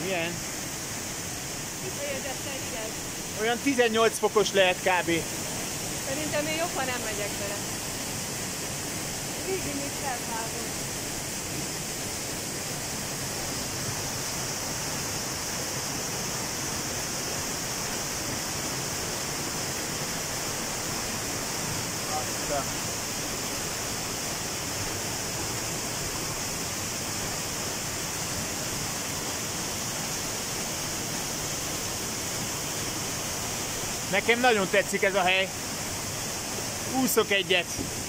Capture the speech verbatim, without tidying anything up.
Milyen? Kifejezetten hideg. Olyan tizennyolc fokos lehet kb. Szerintem én jobb, ha nem megyek vele. Vízi még felfázom. Aztán. Nekem nagyon tetszik ez a hely. Úszok egyet.